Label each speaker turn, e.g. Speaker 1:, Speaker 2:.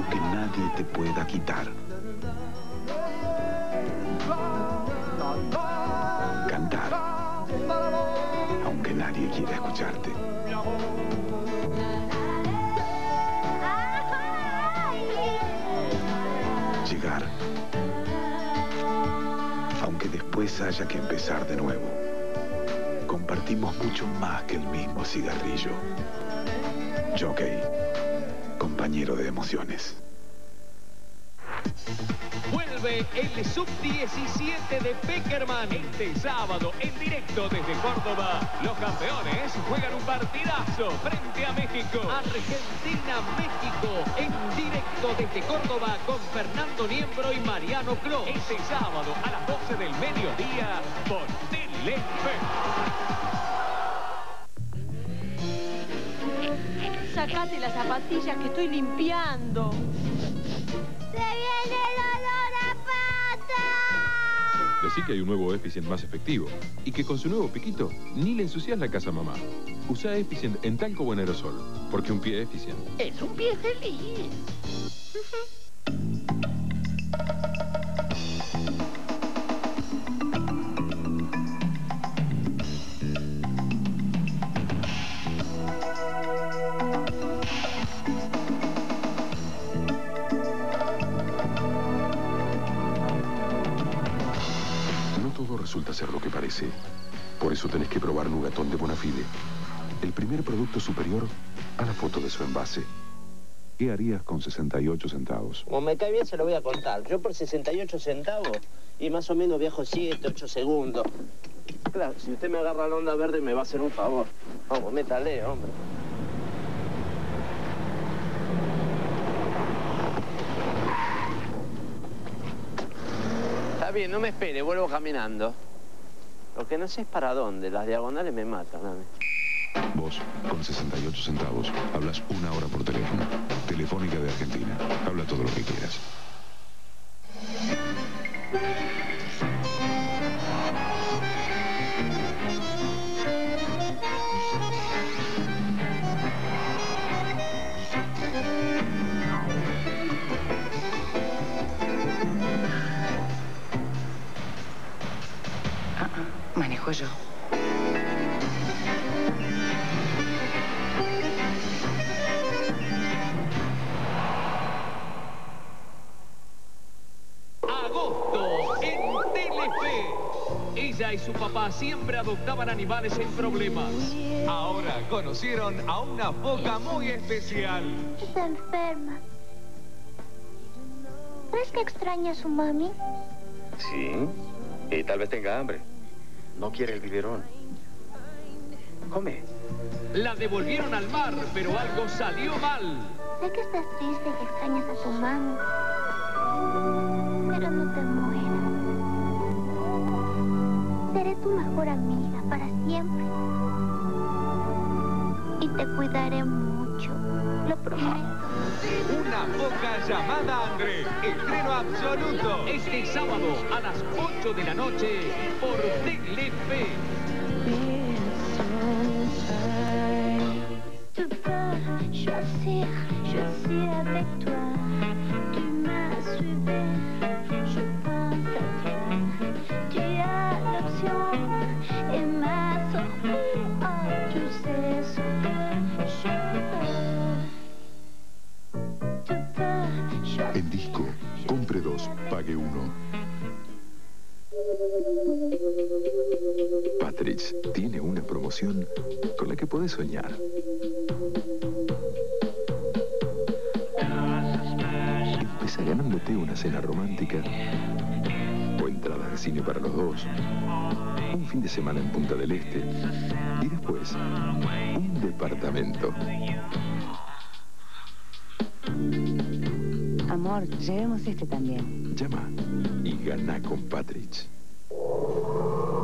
Speaker 1: que nadie te pueda quitar. Cantar, aunque nadie quiera escucharte. Llegar, aunque después haya que empezar de nuevo. Compartimos mucho más que el mismo cigarrillo. Jockey, compañero de emociones.
Speaker 2: Vuelve el Sub-17 de Pekerman este sábado en directo desde Córdoba. Los campeones juegan un partidazo frente a México. Argentina-México en directo desde Córdoba con Fernando Niembro y Mariano Clos. Este sábado a las 12 del mediodía por Telefe.
Speaker 3: Sacate las zapatillas que estoy limpiando.
Speaker 4: ¡Se viene el olor a pata!
Speaker 5: Decí que hay un nuevo Efficient más efectivo y que con su nuevo piquito ni le ensucias la casa a mamá. Usa Efficient en talco o en aerosol, porque un pie Efficient
Speaker 4: Es un pie feliz.
Speaker 1: Resulta ser lo que parece. Por eso tenés que probar Nugatón de Bonafide. El primer producto superior a la foto de su envase. ¿Qué harías con 68 centavos?
Speaker 6: Como me cae bien, se lo voy a contar. Yo por 68 centavos y más o menos viajo 7, 8 segundos. Claro, si usted me agarra la onda verde, me va a hacer un favor. Vamos, métale, hombre. Está bien, no me espere, vuelvo caminando. Lo que no sé es para dónde, las diagonales me matan a mí.
Speaker 1: Vos, con 68 centavos, hablas 1 hora por teléfono. Telefónica de Argentina. Habla todo lo que quieras.
Speaker 7: Manejo yo.
Speaker 2: Agosto en Telefe. Ella y su papá siempre adoptaban animales en problemas. Ahora conocieron a una foca muy especial.
Speaker 4: Está enferma. ¿Crees que extraña a su mami?
Speaker 8: Sí, y tal vez tenga hambre. No quiere el biberón. Come.
Speaker 2: La devolvieron al mar, pero algo salió mal.
Speaker 4: Sé que estás triste y que extrañas a tu mami. Pero no te mueras. Seré tu mejor amiga para siempre. Y te cuidaré mucho. Lo prometo.
Speaker 2: Una foca llamada André. Estreno absoluto. Este sábado a las 8 de la noche por Telefe.
Speaker 4: Tu peux choisir, je suis avec toi. Tu m'as suivi, je pense à toi. Tu as l'option et ma sortie. Oh, tu sais ce que je veux. Tu peux choisir.
Speaker 1: En disco, compre 2, pague 1. Patrick's tiene una promoción con la que podés soñar. Empieza ganándote una cena romántica o entradas de cine para los dos, un fin de semana en Punta del Este y después un departamento.
Speaker 7: Amor, llevemos este también.
Speaker 1: Llama y gana con Patrick's.